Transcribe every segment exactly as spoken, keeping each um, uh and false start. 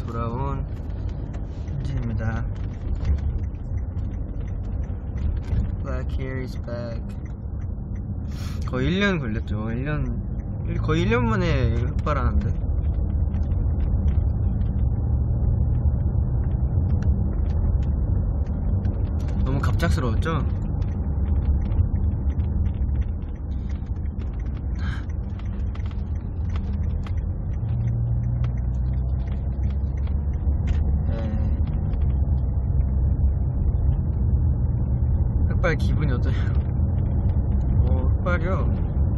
돌아온 현진입니다. Black hair is back. 거의 일 년 걸렸죠. 일 년 거의 일 년 만에 흑발하는데. 너무 갑작스러웠죠? 네. 흑발 기분이 어때요? 오, 흑발이요?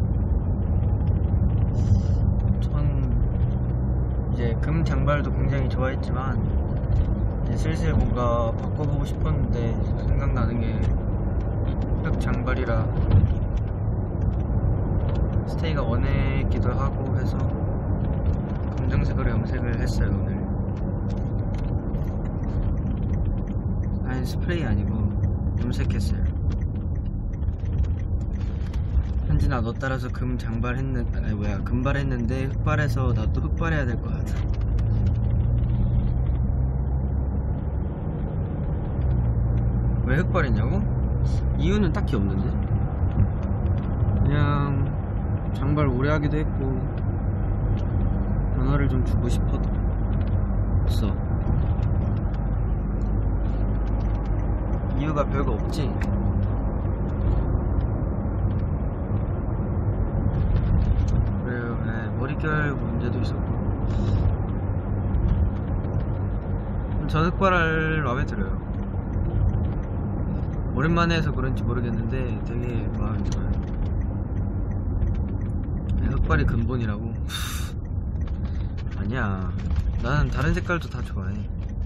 전 이제 금 장발도 굉장히 좋아했지만 이제 슬슬 뭔가 바꿔보고 싶었는데 생각나는 게 흑 장발이라 스테이가 원했기도 하고 해서 검정색으로 염색을 했어요. 오늘 아니 스프레이 아니고 염색했어요. 현진아 너 따라서 금 장발 했는 아니 뭐야 금발 했는데 흑발해서 나 또 흑발해야 될 것 같아. 왜 흑발했냐고? 이유는 딱히 없는데 그냥 장발 오래 하기도 했고 변화를 좀 주고 싶었어. 이유가 별거 없지. 그래요. 네, 머릿결 문제도 있었고 전 흑발을 마음에 들어요. 오랜만에 해서 그런지 모르겠는데 되게 마음에 들어요. 흑발이 근본이라고? 아니야, 나는 다른 색깔도 다 좋아해.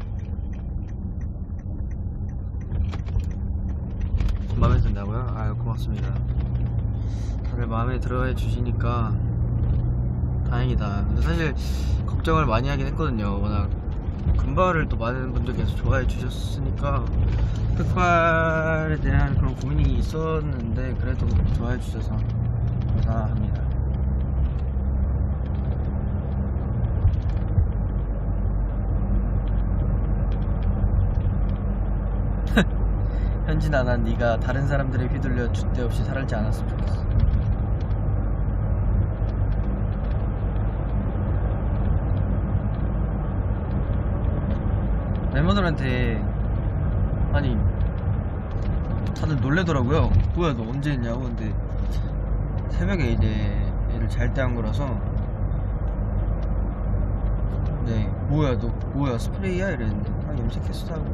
마음에 든다고요? 아유 고맙습니다. 다들 마음에 들어 해주시니까 다행이다. 근데 사실 걱정을 많이 하긴 했거든요. 워낙 금발을 또 많은 분들께서 좋아해 주셨으니까 흑발에 대한 그런 고민이 있었는데 그래도 좋아해 주셔서 감사합니다. 현진아 난 네가 다른 사람들에 휘둘려 줏대 없이 살지 않았으면 좋겠어. 멤버들한테 아니 다들 놀래더라고요. 뭐야 너 언제 했냐고. 근데 새벽에 이제 애를 잘 때 한 거라서 네 뭐야 너 뭐야 스프레이야 이랬는데 아 염색했어 하고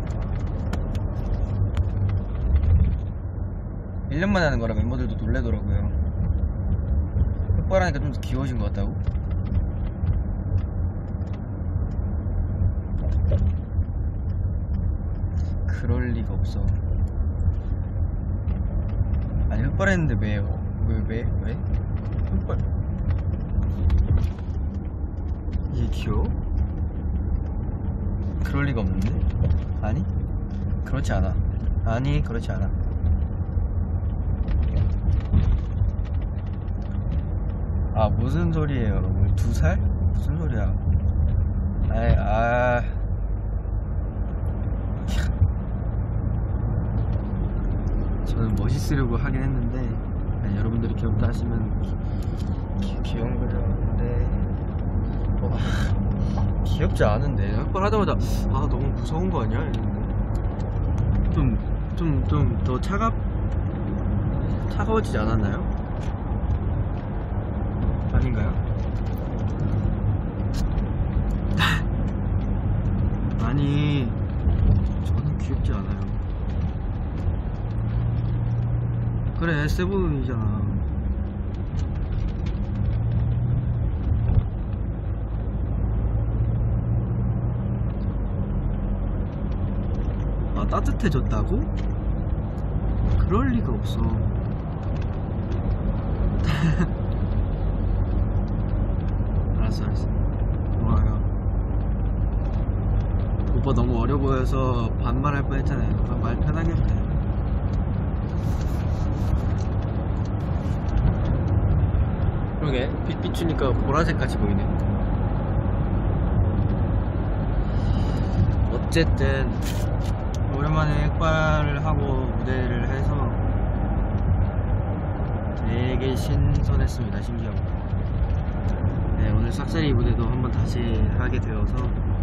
일 년 만에 하는 거라 멤버들도 놀래더라고요. 흑발하니까 좀 더 귀여워진 것 같다고? 그럴 리가 없어. 아니 흑발했는데 왜요? 왜 왜? 왜? 흑발 이게 귀여워? 그럴 리가 없는데? 아니? 그렇지 않아. 아니 그렇지 않아. 아 무슨 소리예요 여러분. 두 살? 무슨 소리야. 아이 아 저는 멋있으려고 하긴 했는데 아니, 여러분들이 귀엽다 하시면 기, 기, 귀여운 거죠. 근데 와, 귀엽지 않은데 흑발 하자마자 아 너무 무서운 거 아니야 이랬는데 좀 좀 좀 더 차갑 차가워지지 않았나요? 아닌가요? 아니 저는 귀엽지 않아요. 그래 세븐이잖아. 아 따뜻해졌다고? 그럴 리가 없어. 알았어 알았어 고마워요. 오빠 너무 어려 보여서 반말할 뻔했잖아요. 말 편하게 해도 그러게 빛 비추니까 보라색 같이 보이네. 어쨌든 오랜만에 흑발을 하고 무대를 해서 되게 신선했습니다. 신기하고. 네, 오늘 싹쓸이 무대도 한번 다시 하게 되어서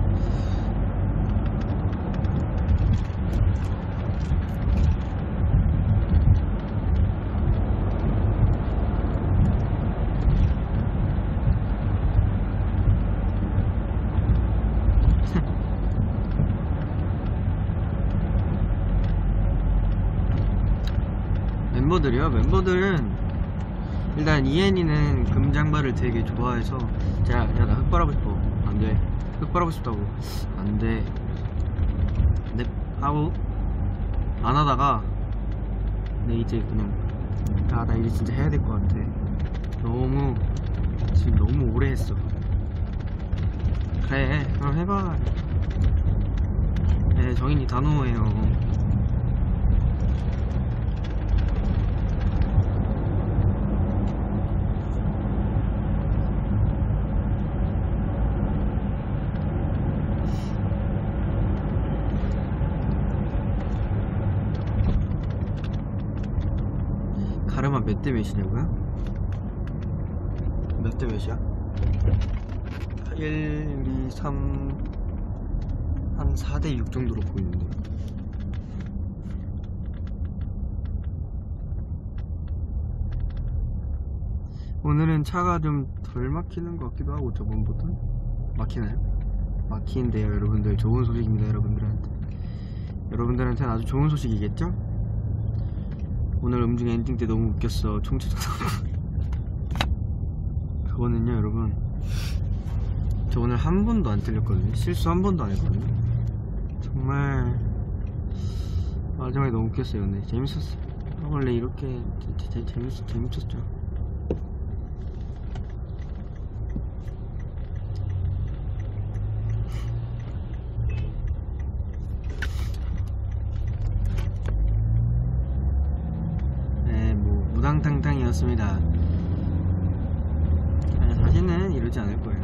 멤버들이요? 멤버들은 일단 이엔이는 금장발을 되게 좋아해서 제가 야 나 흑발하고 싶어 안돼 흑발하고 싶다고 안돼 넵 하고 안 하다가 근데 이제 그냥 아 나 이제 진짜 해야 될 것 같아 너무 지금 너무 오래 했어 그래 그럼 해봐 네 정인이 단호해요 가르마 몇 대 몇이냐고요? 몇 대 몇이야? 일, 이, 삼 한 사 대 육 정도로 보이는데 오늘은 차가 좀 덜 막히는 것 같기도 하고 저번보다 막히나요? 막히는데요 여러분들 좋은 소식입니다 여러분들한테 여러분들한테는 아주 좋은 소식이겠죠? 오늘 음중 엔딩 때 너무 웃겼어 총체적 그거는요 여러분 저 오늘 한 번도 안 틀렸거든요 실수 한 번도 안 했거든요 정말 마지막에 너무 웃겼어요 근데 재밌었어 원래 이렇게 재, 재, 재밌, 재밌었죠 무당탕탕이었습니다. 다시는 이러지 않을 거예요.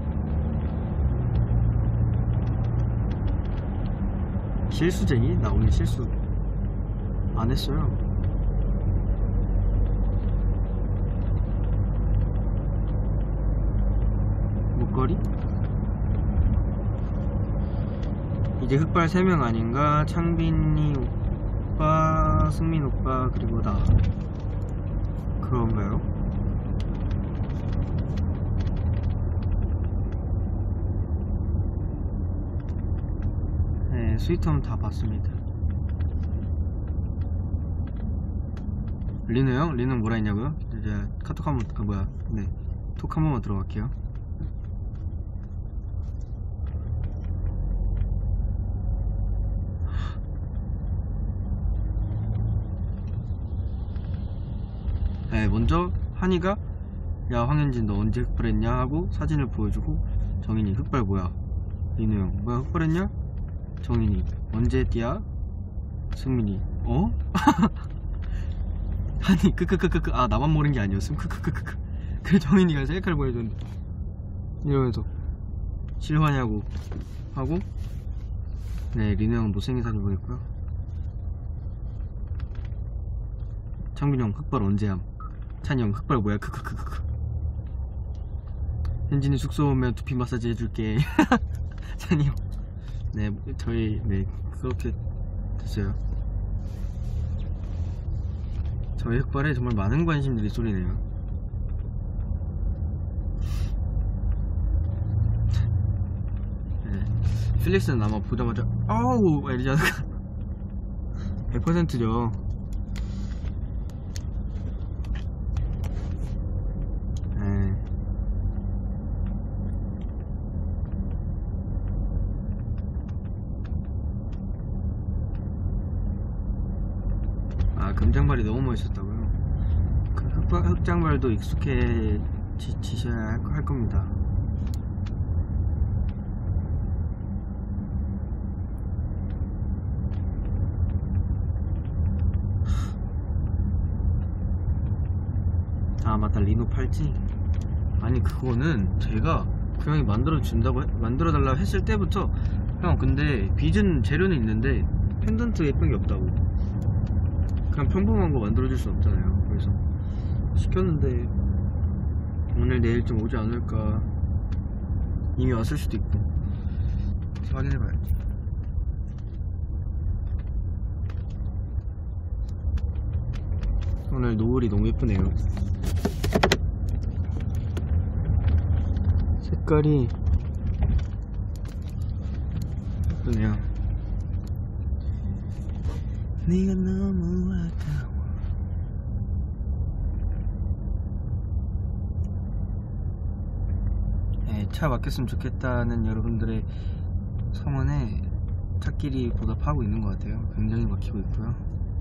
실수쟁이? 나 오늘 실수 안 했어요. 목걸이? 이제 흑발 세 명 아닌가? 창빈이 오빠, 승민 오빠, 그리고 나. 그런가요? 네, 스위트홈 다 봤습니다. 리노 형? 리노 뭐라 했냐고요? 이제 카톡 한번, 그 뭐야, 네, 톡 한 번만 들어갈게요. 네, 먼저 한이가 야 황현진 너 언제 흑발했냐 하고 사진을 보여주고 정인이 흑발 뭐야? 리노 형 뭐야 흑발했냐? 정인이 언제 했디야? 승민이 어? 한이 크크크크크 아 나만 모르는 게 아니었음 크크크크크 그래 정인이가 셀카를 보여줬는데 이러면서 실화냐고 하고 네 리노 형 못생긴 사진 보냈고요. 창빈이 형 흑발 언제함? 찬이 형 흑발 뭐야 크크크크크 현진이 숙소 오면 두피 마사지 해줄게 찬이 형 네 저희 네 그렇게 됐어요. 저희 흑발에 정말 많은 관심들이 쏠리네요. 네. 필릭스는 아마 보자마자 아우 이러지 않을까 백 퍼센트죠 아 금장발이 너무 멋있었다고요? 그 흑, 흑장발도 익숙해지셔야 할, 할 겁니다. 아 맞다 리노 팔찌 아니 그거는 제가 그 형이 만들어 준다고 해, 만들어 달라고 했을 때부터 형 근데 빚은 재료는 있는데 펜던트 예쁜 게 없다고. 그냥 평범한 거 만들어줄 수 없잖아요. 그래서 시켰는데 오늘 내일쯤 오지 않을까. 이미 왔을 수도 있고. 확인해봐야지. 오늘 노을이 너무 예쁘네요. 색깔이 예쁘네요. 네가 너무 아까워. 네, 차 막혔으면 좋겠다는 여러분들의 성원에 차끼리 보답하고 있는 것 같아요. 굉장히 막히고 있고요.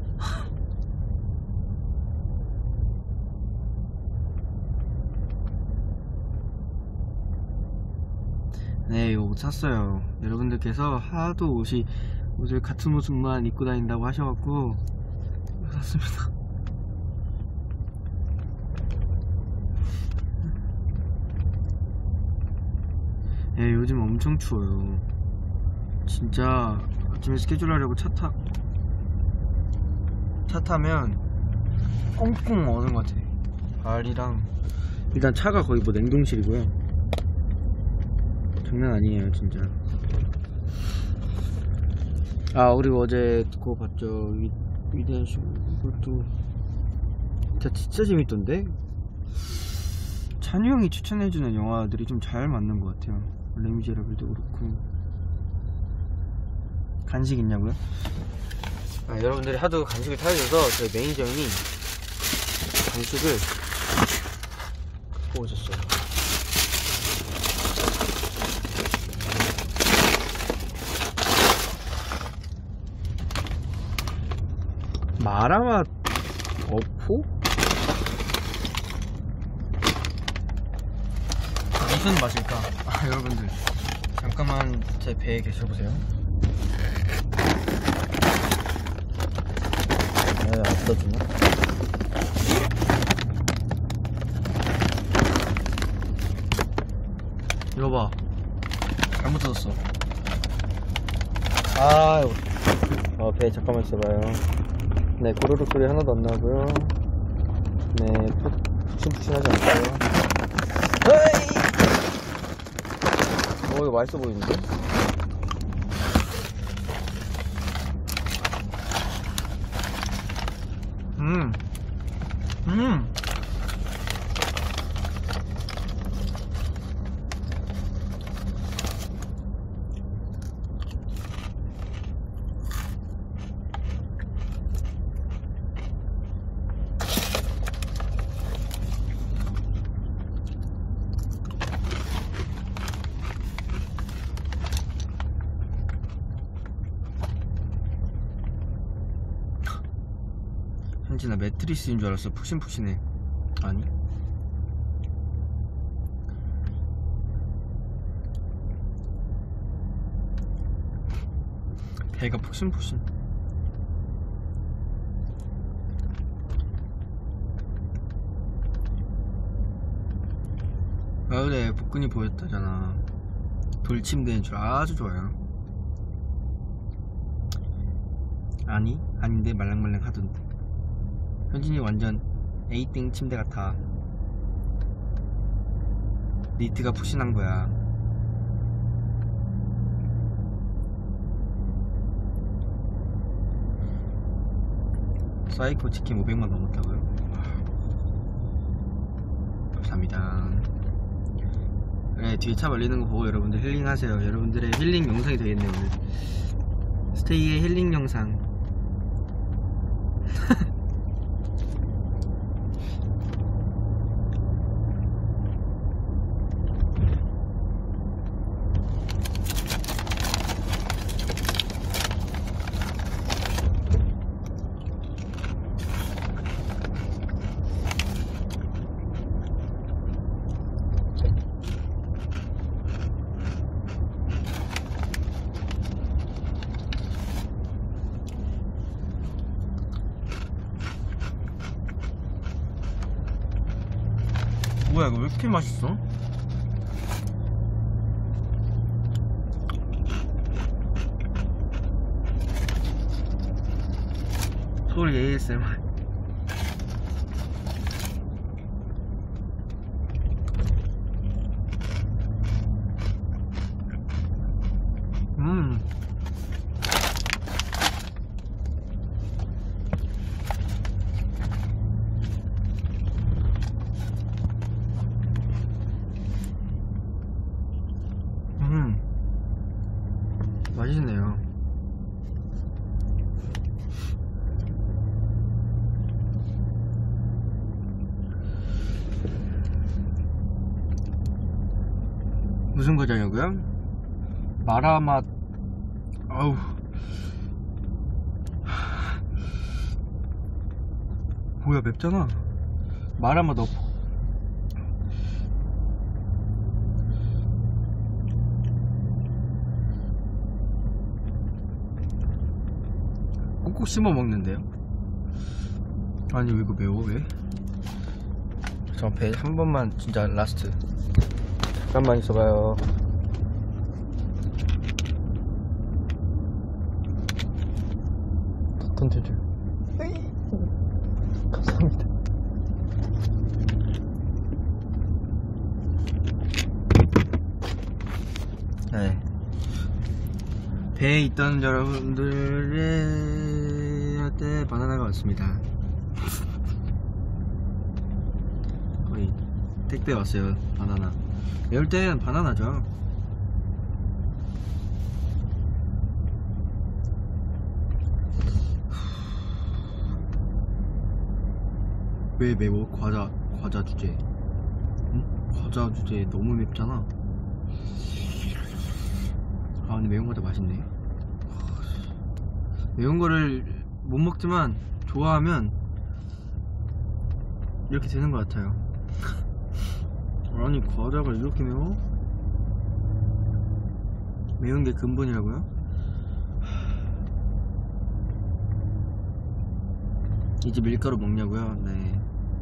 네, 이거 옷 샀어요. 여러분들께서 하도 옷이 옷을 같은 옷만 입고 다닌다고 하셔갖고 샀습니다. 예, 요즘 엄청 추워요. 진짜 아침에 스케줄 하려고 차 타, 차 타면 꽁꽁 얼는 것 같아. 발이랑. 일단 차가 거의 뭐 냉동실이고요. 장난 아니에요 진짜. 아 그리고 어제 그거 봤죠. 위, 위대한 쇼. 이것도 진짜 진짜 재밌던데. 찬우 형이 추천해주는 영화들이 좀 잘 맞는 것 같아요. 레미제라블도 그렇고. 간식 있냐고요? 아, 여러분들이 하도 간식을 타주셔서 저희 매니저 형이 간식을 갖고 오셨어요. 마라맛 어포? 무슨 맛일까? 아 여러분들 잠깐만 제 배에 계셔보세요. 왜 안 뜯어주나? 이거 봐, 잘못 뜯었어. 아, 어, 배 잠깐만 있어봐요. 네, 고르륵 소리 하나도 안 나고요. 네, 푹신푹신하지 않고요. 헤이! 어, 이거 맛있어 보이는데? 음, 음. 현진아 매트리스인 줄 알았어. 푹신푹신해. 아니 배가 푹신푹신. 마을에 복근이 보였다잖아. 돌침대인 줄 아주 좋아요. 아니 아닌데 말랑말랑 하던데. 현진이 완전 에이땡 침대 같아. 니트가 푹신한 거야. 사이코 치킨 오백만 넘었다고요? 감사합니다. 네, 뒤에 차 말리는 거 보고 여러분들 힐링 하세요. 여러분들의 힐링 영상이 되겠네 오늘. 스테이의 힐링 영상. 뭐야 이거 왜 이렇게 맛있어? 소리 에이에스엠알. 음. 음. 맛있네요. 무슨 과자냐고요? 마라맛. 아우. 뭐야, 맵잖아. 마라맛 없. 꼭꼭 씹어 먹는데요? 아니 왜 이거 매워 왜? 저 배 한 번만 진짜 라스트. 잠깐만 있어봐요. 던져줘. 감사합니다. 네. 배에 있던 여러분들한테 바나나가 왔습니다. 거의 택배 왔어요. 바나나. 매울 땐 바나나죠. 왜 매워? 과자 과자 주제. 응? 과자 주제 너무 맵잖아. 아 근데 매운 거다 맛있네. 매운 거를 못 먹지만 좋아하면 이렇게 되는 것 같아요. 아니 과자가 이렇게 매워? 매운 게 근본이라고요? 이제 밀가루 먹냐고요? 네.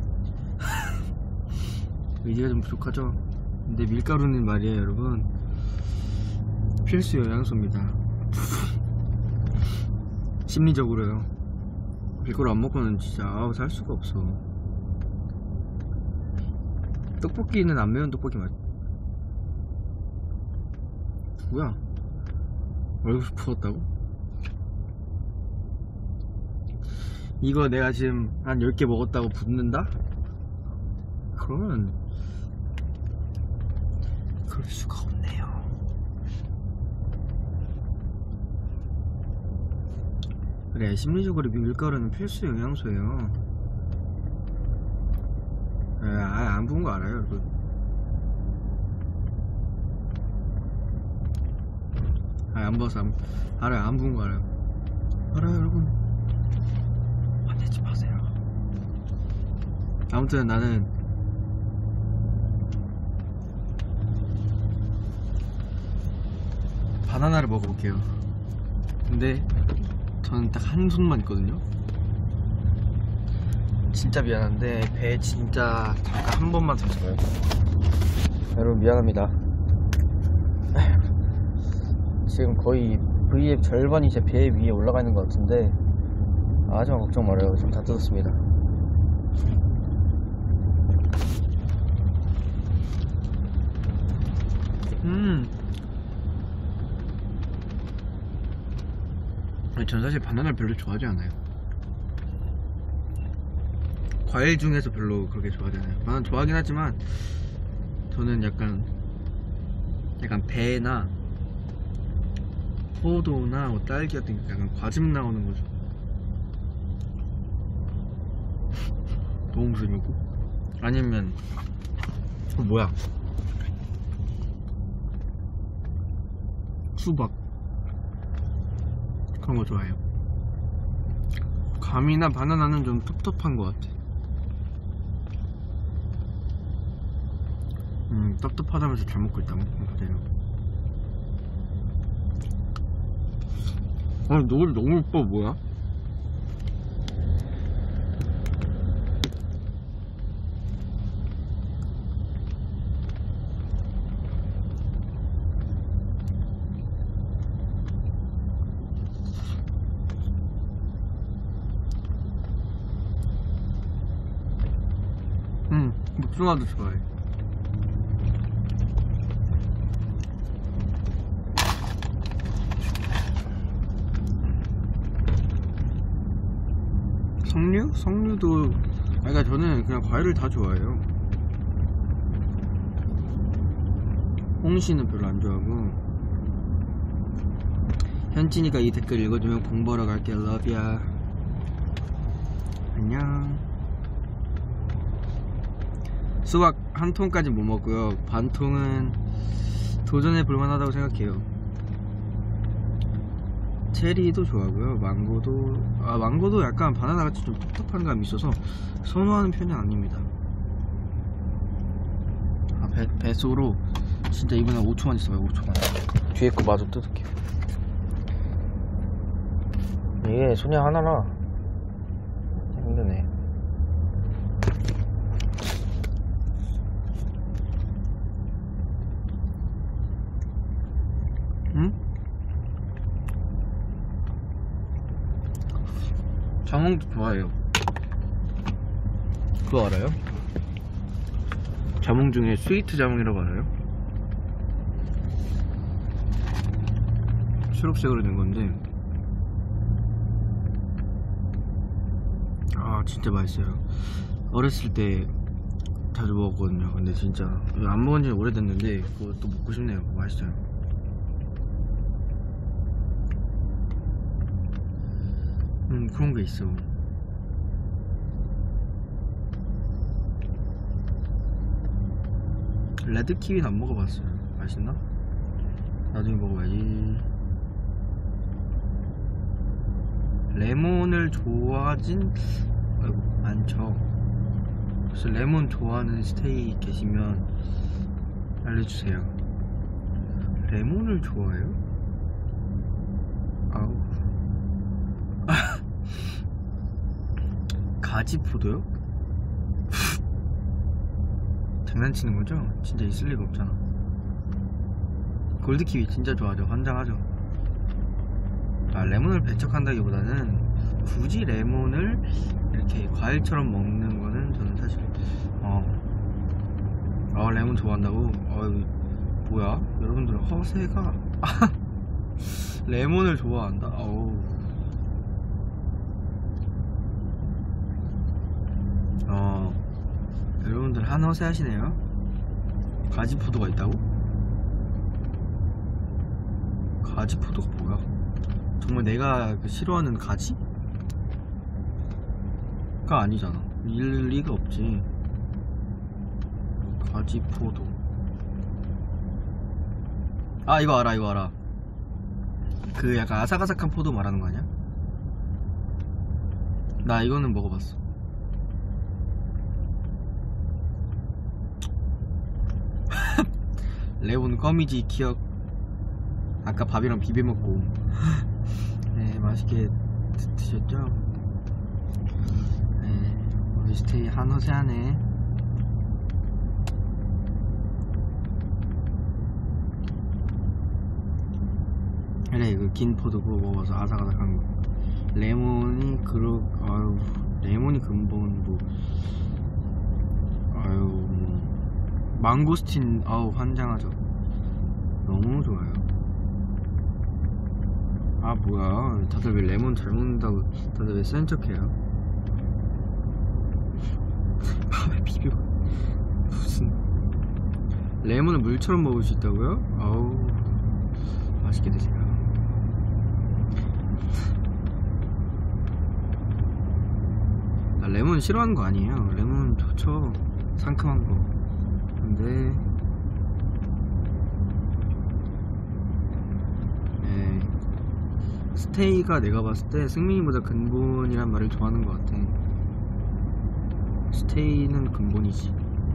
의지가 좀 부족하죠? 근데 밀가루는 말이에요 여러분, 필수 영양소입니다. 심리적으로요. 밀가루 안 먹고는 진짜 아우 살 수가 없어. 떡볶이는 안 매운 떡볶이 맛. 뭐야? 얼굴 부었다고? 이거 내가 지금 한 열 개 먹었다고 붓는다? 그러면 그럴 수가 없네요. 그래, 심리적으로 밀가루는 필수 영양소예요. 아예 안 부은 거 알아요 여러분? 아예 안 부어서 안, 알아요. 안 부은 거 알아요. 알아요 여러분. 화내지 마세요. 아무튼 나는 바나나를 먹어볼게요. 근데 저는 딱 한 손만 있거든요. 진짜 미안한데 배 진짜 잠깐 한 번만 잡아요. 여러분 미안합니다. 지금 거의 브이앱 절반이 제 배 위에 올라가 있는 것 같은데 하지만 걱정 말아요. 지금 다 뜯었습니다. 음. 전 사실 바나나를 별로 좋아하지 않아요. 과일 중에서 별로 그렇게 좋아하지 않아요. 바나나 좋아하긴 하지만 저는 약간 약간 배나 포도나 뭐 딸기 같은 약간 과즙 나오는 거죠. 너무 무서우고 아니면 어, 뭐야 수박 그런 거 좋아해요. 감이나 바나나는 좀 텁텁한 것 같아. 음, 텁텁하다면서 잘 먹고 있다고? 그래요. 아, 노을 너무 예뻐. 뭐야? 복숭아도 좋아해. 석류? 석류도, 그러니까 저는 그냥 과일을 다 좋아해요. 홍시는 별로 안 좋아하고. 현진이가 이 댓글 읽어주면 공부하러 갈게. 러브야. 안녕. 수박 한 통까지 못 먹고요. 반 통은 도전해 볼만하다고 생각해요. 체리도 좋아하고요. 망고도, 아 망고도 약간 바나나같이 좀 텁텁한 감이 있어서 선호하는 편이 아닙니다. 아 배, 배소로 진짜 이번에 오 초만 있어봐요. 오 초만. 뒤에 거 마저 뜯을게요. 이게 소냐 하나라 힘드네. 응? 자몽도 좋아해요. 그거 알아요? 자몽 중에 스위트 자몽이라고 알아요? 초록색으로 된 건데 아 진짜 맛있어요. 어렸을 때 자주 먹었거든요. 근데 진짜 안 먹은 지 오래됐는데 그것도 먹고 싶네요. 맛있어요. 음 그런 게 있어. 레드 키위는 안 먹어봤어요. 맛있나? 나중에 먹어봐야지. 레몬을 좋아하진 아이고, 많죠. 그래서 레몬 좋아하는 스테이 계시면 알려주세요. 레몬을 좋아해요? 아우. 가지포도요? 장난치는 거죠? 진짜 있을 리가 없잖아. 골드키위 진짜 좋아하죠. 환장하죠. 아, 레몬을 배척한다기보다는 굳이 레몬을 이렇게 과일처럼 먹는 거는 저는 사실 어, 아 레몬 좋아한다고? 어이 뭐야? 여러분들 허세가 레몬을 좋아한다? 어우 어 여러분들 한허세 하시네요. 가지포도가 있다고? 가지포도가 뭐야? 정말 내가 그 싫어하는 가지가 아니잖아. 일 리가 없지. 가지포도. 아 이거 알아 이거 알아. 그 약간 아삭아삭한 포도 말하는 거 아니야? 나 이거는 먹어봤어. 레몬 껌이지 기억. 아까 밥이랑 비벼 먹고. 네 맛있게 드, 드셨죠? 네 우리 스테이 한허세 하네. 그래 이거 긴 포도 그거 먹어서 아삭아삭한 거. 레몬이 그러 아유 레몬이 근본 뭐 아유 뭐 망고스틴 아우 환장하죠. 너무 좋아요. 아 뭐야 다들 왜 레몬 잘 먹는다고 다들 왜 센 척해요? 밥에 비벼 무슨 레몬을 물처럼 먹을 수 있다고요? 아우 맛있게 드세요. 나 레몬 싫어하는 거 아니에요. 레몬 좋죠. 상큼한 거. 근데 네 스테이가 내가 봤을 때 승민이보다 근본이란 말을 좋아하는 것 같아. 스테이는 근본이지.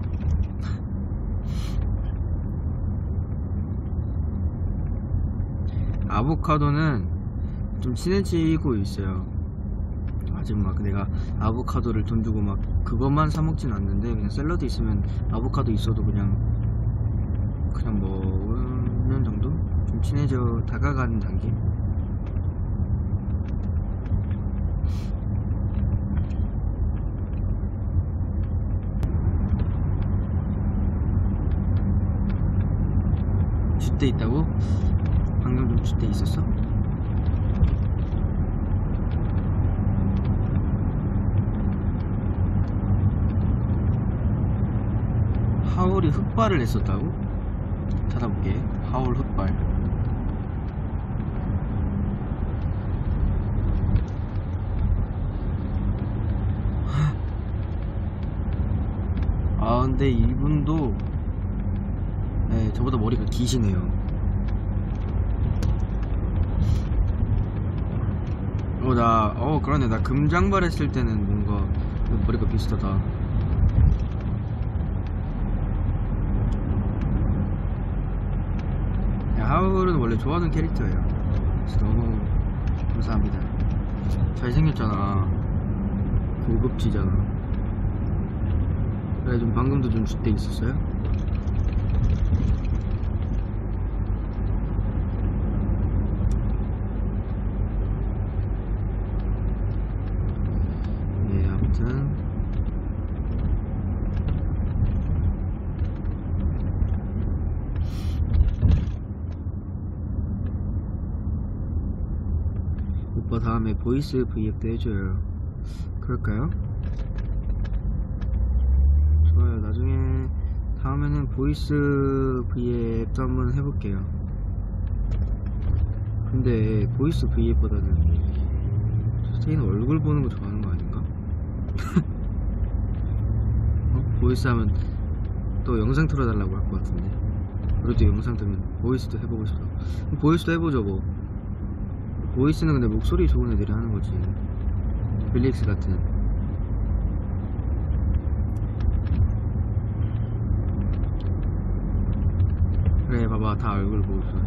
아보카도는 좀 친해지고 있어요. 아직 막 내가 아보카도를 돈 주고 막 그것만 사 먹진 않는데 그냥 샐러드 있으면 아보카도 있어도 그냥 그냥 먹는 정도? 좀 친해져 다가가는 단계? 줏대 있다고? 방금 좀 줏대 있었어? 하울이 흑발을 했었다고? 찾아볼게. 하울 흑발. 아 근데 이분도 네, 저보다 머리가 기시네요. 어, 나, 어, 그러네. 나 금장발 했을 때는 뭔가 머리가 비슷하다. 야, 하울은 원래 좋아하는 캐릭터예요. 그래서 너무 감사합니다. 잘생겼잖아. 고급지잖아. 그래, 좀 방금도 좀 줏대 있었어요? 오빠 다음에 보이스 브이앱도 해줘요. 그럴까요? 좋아요. 나중에 다음에는 보이스 브이앱도 한번 해볼게요. 근데 보이스 브이앱보다는 스테이는 얼굴 보는 거 좋아하는 거 아닌가? 어? 보이스 하면 또 영상 틀어달라고 할 것 같은데. 우리도 영상 뜨면 보이스도 해보고 싶어. 보이스도 해보죠 뭐. 보이스는 근데 목소리 좋은 애들이 하는 거지. 빌릭스 같은. 그래 봐봐 다 얼굴 보고 있어.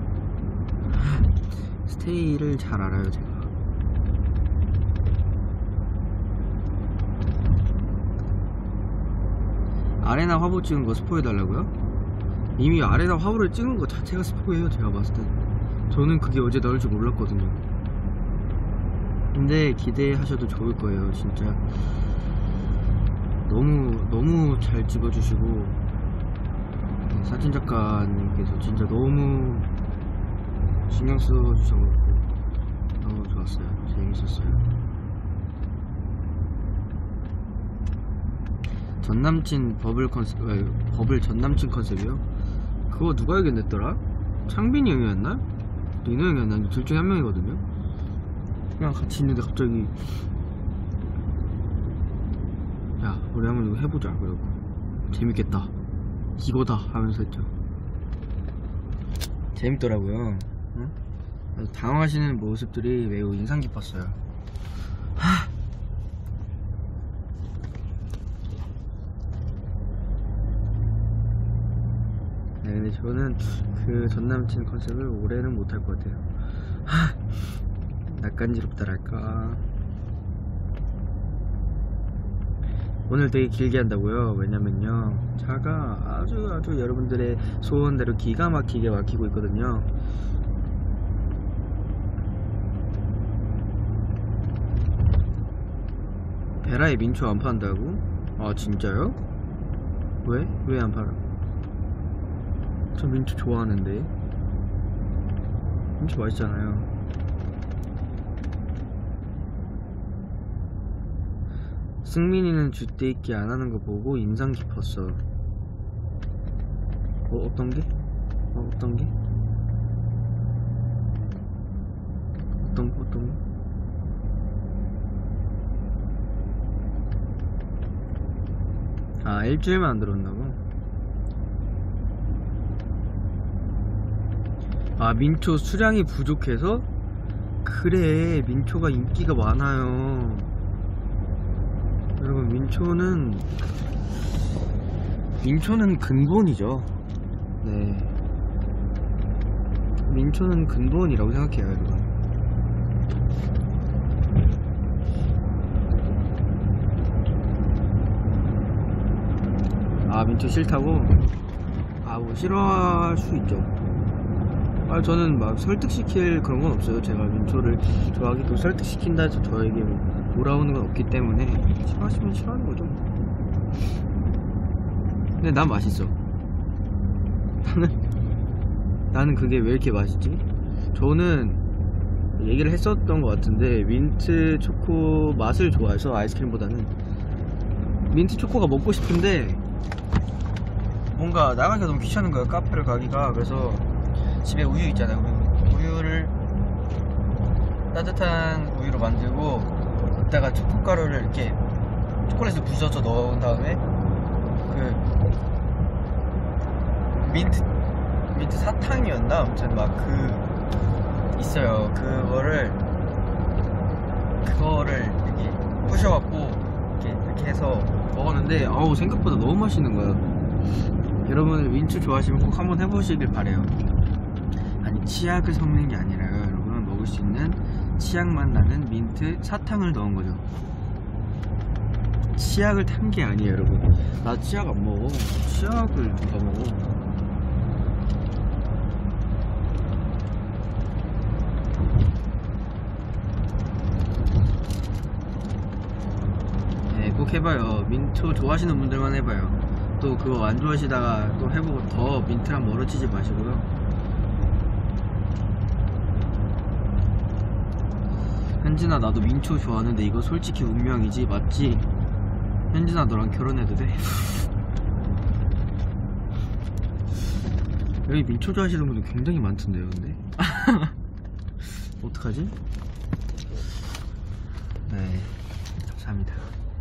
스테이를 잘 알아요 제가. 아레나 화보 찍은 거 스포해달라고요? 이미 아레나 화보를 찍은 거 자체가 스포예요 제가 봤을 땐. 저는 그게 어제 나올 줄 몰랐거든요. 근데 기대하셔도 좋을 거예요 진짜. 너무 너무 잘 찍어주시고 사진작가님께서 진짜 너무 신경 써주셔서 너무 좋았어요. 재밌었어요. 전남친 버블 컨셉, 아니, 버블 전남친 컨셉이요? 그거 누가 의견냈더라? 창빈이 형이었나? 리노 형이었나? 둘 중에 한 명이거든요? 그냥 같이 있는데 갑자기 야 우리 한번 이거 해보자 그러고 재밌겠다 이거다 하면서 했죠. 재밌더라고요. 응? 당황하시는 모습들이 매우 인상 깊었어요. 하! 네, 근데 저는 그 전남친 컨셉을 올해는 못할 것 같아요. 하! 낯간지럽다랄까. 오늘 되게 길게 한다고요? 왜냐면요 차가 아주 아주 여러분들의 소원대로 기가 막히게 막히고 있거든요. 베라에 민초 안 판다고? 아 진짜요? 왜? 왜 안 팔아? 저 민초 좋아하는데. 민초 맛있잖아요. 승민이는 줏대 있기 안 하는 거 보고 인상 깊었어. 어, 어떤 게? 어, 어떤 게? 어떤 거, 어떤 거? 아, 일주일만 안 들었나고? 아, 민초 수량이 부족해서? 그래, 민초가 인기가 많아요. 여러분, 민초는 민초는 근본이죠. 네, 민초는 근본이라고 생각해요 여러분. 아 민초 싫다고? 아 뭐 싫어할 수 있죠. 아 저는 막 설득시킬 그런 건 없어요. 제가 민초를 좋아하기도 설득시킨다 해서 저에게 뭐 돌아오는 건 없기 때문에 싫어하시면 싫어하는 거죠. 근데 난 맛있어. 나는 나는 그게 왜 이렇게 맛있지? 저는 얘기를 했었던 것 같은데 민트 초코 맛을 좋아해서 아이스크림보다는 민트 초코가 먹고 싶은데 뭔가 나가기가 너무 귀찮은 거예요. 카페를 가기가. 그래서 집에 우유 있잖아요. 우유. 우유를 따뜻한 우유로 만들고 거기다가 초코가루를 이렇게 초콜릿을 부셔서 넣은 다음에 그 민트 민트 사탕이었나? 아무튼 막 그 있어요. 그거를 그거를 이렇게 부셔갖고 이렇게 이렇게 해서 먹었는데 어우 생각보다 너무 맛있는 거예요. 여러분 민트 좋아하시면 꼭 한번 해보시길 바래요. 아니 치약을 섞는 게 아니라요. 여러분 먹을 수 있는 치약 맛 나는 민트 사탕을 넣은 거죠. 치약을 탄 게 아니에요, 여러분. 나 치약 안 먹어. 치약을 누가 먹어? 네, 꼭 해봐요. 민초 좋아하시는 분들만 해봐요. 또 그거 안 좋아하시다가 또 해보고 더 민트랑 멀어지지 마시고요. 현진아 나도 민초 좋아하는데 이거 솔직히 운명이지 맞지? 현진아 너랑 결혼해도 돼? 여기 민초 좋아하시는 분들 굉장히 많던데요 근데? 어떡하지? 네 감사합니다.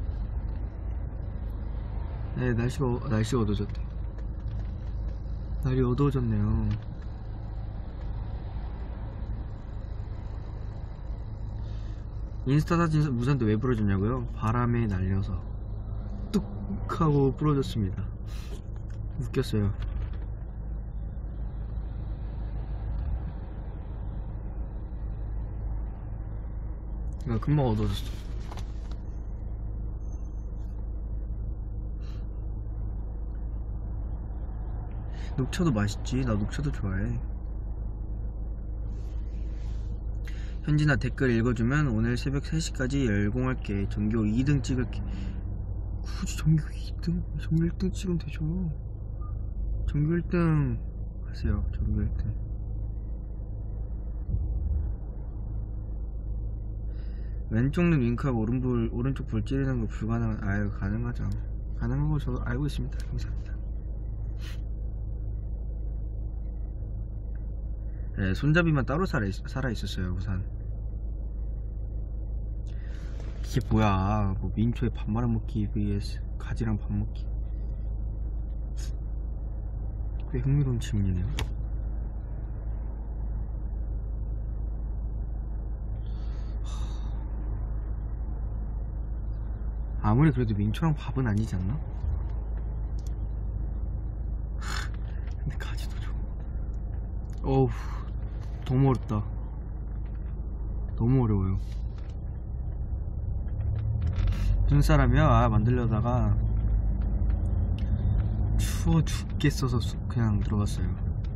네 날씨가 어, 날씨가 어두워졌대. 날이 어두워졌네요. 인스타 사진 무산도 왜 부러졌냐고요? 바람에 날려서 뚝 하고 부러졌습니다. 웃겼어요. 야, 금방 어두워졌어. 녹차도 맛있지. 나 녹차도 좋아해. 현진아 댓글 읽어주면 오늘 새벽 세 시까지 열공할게. 전교 이 등 찍을게. 굳이 전교 이 등? 전교 일 등 찍으면 되죠. 전교 일 등 하세요. 전교 일 등. 왼쪽 눈 윙크하고 오른불, 오른쪽 불 찌르는 거 불가능한. 아유 가능하죠. 가능한 거 저도 알고 있습니다. 감사합니다. 네, 손잡이만 따로 살아, 있, 살아 있었어요 우선. 이게 뭐야? 뭐 민초에 밥 말아 먹기 vs 가지랑 밥 먹기. 꽤 흥미로운 질문이네요. 아무리 그래도 민초랑 밥은 아니지 않나? 근데 가지도 좋아. 어우 너무 어렵다. 너무 어려워요. 눈사람이요? 아 만들려다가 추워 죽겠어서 그냥 들어갔어요.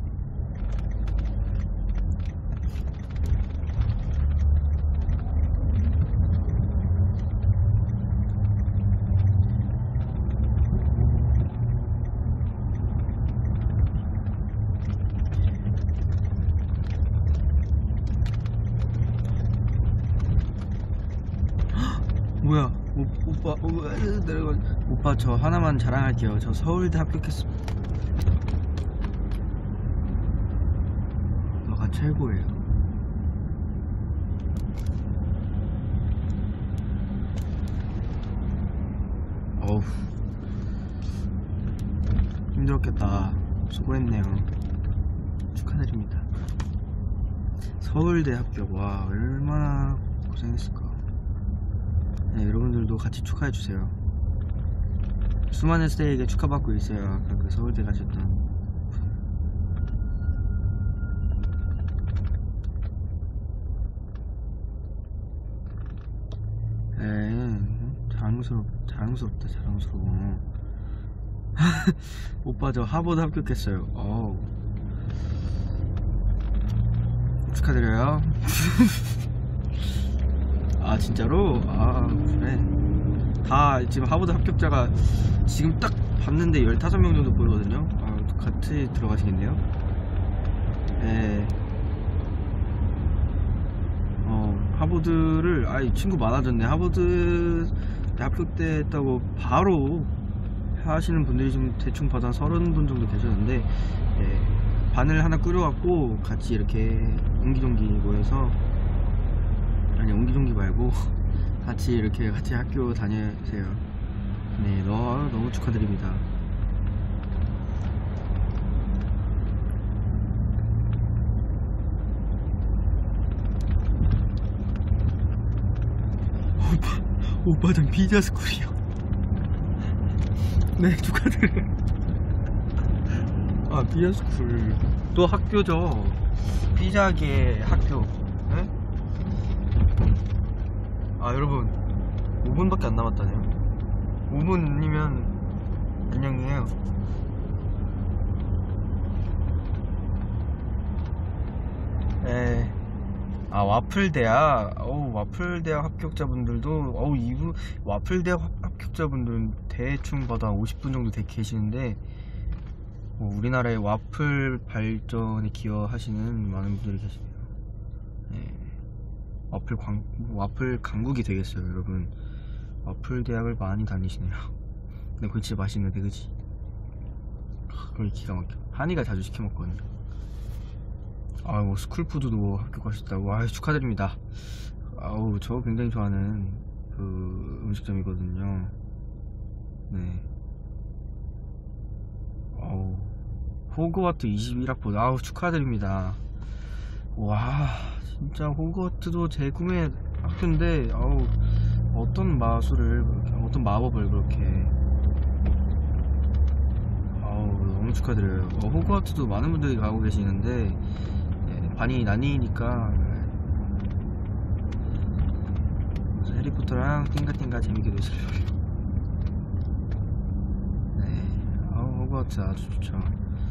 뭐야 오, 오빠 오, 내려가. 오빠 저 하나만 자랑할게요. 저 서울대 합격했습니다. 너가 최고예요. 어우 힘들었겠다. 수고했네요. 축하드립니다. 서울대 합격. 와 얼마나 고생했을까. 네, 여러분들도 같이 축하해주세요. 수많은 스테이에게 축하받고 있어요. 아까 그 서울대 가셨던. 에이 자랑스럽, 자랑스럽다 자랑스러워. 오빠 저 하버드 합격했어요. 어우 축하드려요. 아 진짜로? 아 그래. 다 지금 하버드 합격자가 지금 딱 봤는데 열다섯 명 정도 보이거든요. 아 같이 들어가시겠네요. 예. 어, 하버드를, 아이, 친구 많아졌네. 하버드 대학교 때 했다고 바로 하시는 분들이 지금 대충 받아 서른 분 정도 계셨는데, 예, 반을 하나 꾸려갖고 같이 이렇게 옹기종기 모여서, 아니, 옹기종기 말고, 같이 이렇게 같이 학교 다니세요. 네, 너, 너무 축하드립니다. 오빠, 오빠 전 피자 스쿨이요. 네, 축하드려요. 아, 피자 스쿨 또 학교죠. 피자계 학교. 네? 아, 여러분 오 분밖에 안 남았다네요. 오 분이면 안녕이에요. 에. 아, 와플대학. 어우, 와플대학 합격자분들도, 어우, 이분 와플대학 합- 합격자분들은 대충 봐도 한 오십 분 정도 되 계시는데, 뭐 우리나라의 와플 발전에 기여하시는 많은 분들이 계시네요. 네. 와플 광 와플 강국이 되겠어요, 여러분. 와플 대학을 많이 다니시네요. 근데 그거 진짜 맛있는데, 그치? 그걸 기가 막혀. 한이가 자주 시켜 먹거든요. 아우, 뭐 스쿨푸드도 합격하셨다고. 아유, 축하드립니다. 아우, 저 굉장히 좋아하는 그 음식점이거든요. 네. 아우, 호그와트 이십일 학번. 아우, 축하드립니다. 와, 진짜 호그와트도 제 꿈의 학교인데, 아우, 어떤 마술을 그렇게, 어떤 마법을 그렇게. 아우, 너무 축하드려요. 어, 호그와트도 많은 분들이 가고 계시는데, 네, 반이 나뉘니까 해리포터랑 띵가띵가 재밌게 노시려고. 네, 아우, 호그와트 아주 좋죠.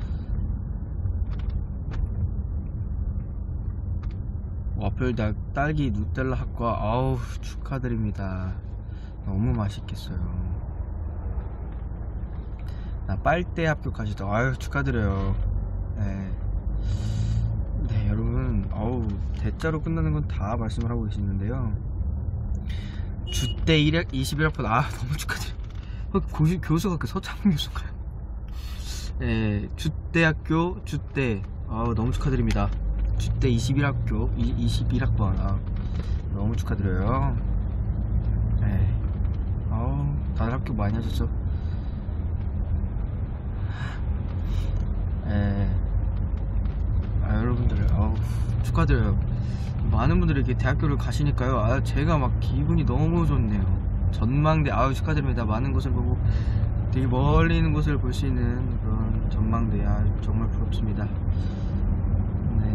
와플 달, 딸기 누텔라 학과. 아우, 축하드립니다. 너무 맛있겠어요. 나 빨대 합격하시다. 아유, 축하드려요. 네. 네, 여러분, 어우, 대자로 끝나는 건 다 말씀을 하고 계시는데요. 주대 이십일 학번. 아, 너무 축하드려요. 어, 고시, 교수가 그 서창훈 교수인가요? 네, 주대학교 주대. 아우, 너무 축하드립니다. 주대 이십일 학교 이십일 학번. 아, 너무 축하드려요. 네. 아우, 다들 합격 많이 하셨죠? 네. 아, 여러분들, 아우, 축하드려요. 많은 분들이 이렇게 대학교를 가시니까요. 아, 제가 막 기분이 너무 좋네요. 전망대. 아우, 축하드립니다. 많은 곳을 보고 되게 멀리 있는 곳을 볼 수 있는 그런 전망대. 아, 정말 부럽습니다. 네.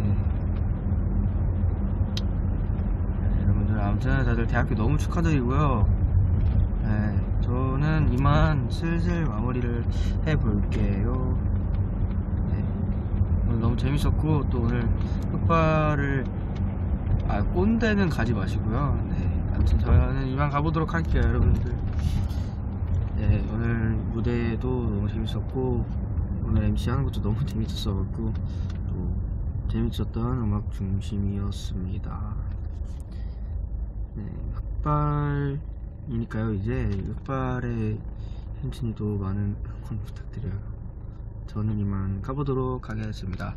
네, 여러분들, 아무튼 다들 대학교 너무 축하드리고요. 네, 저는 이만 슬슬 마무리를 해볼게요. 네, 오늘 너무 재밌었고, 또 오늘 흑발을, 아, 꼰대는 가지 마시고요. 네, 아무튼 저는 이만 가보도록 할게요, 여러분들. 네, 오늘 무대도 너무 재밌었고, 오늘 엠씨 하는 것도 너무 재밌었어갖고, 또 재밌었던 음악 중심이었습니다. 네, 흑발이니까요. 이제 흑발의 현진이도 많은 응원 부탁드려요. 저는 이만 가보도록 하겠습니다.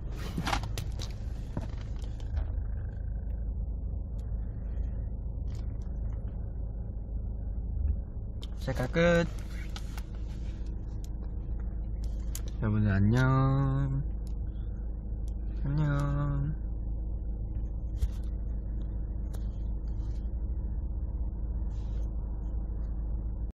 셀카 끝. 여러분들 안녕. 안녕.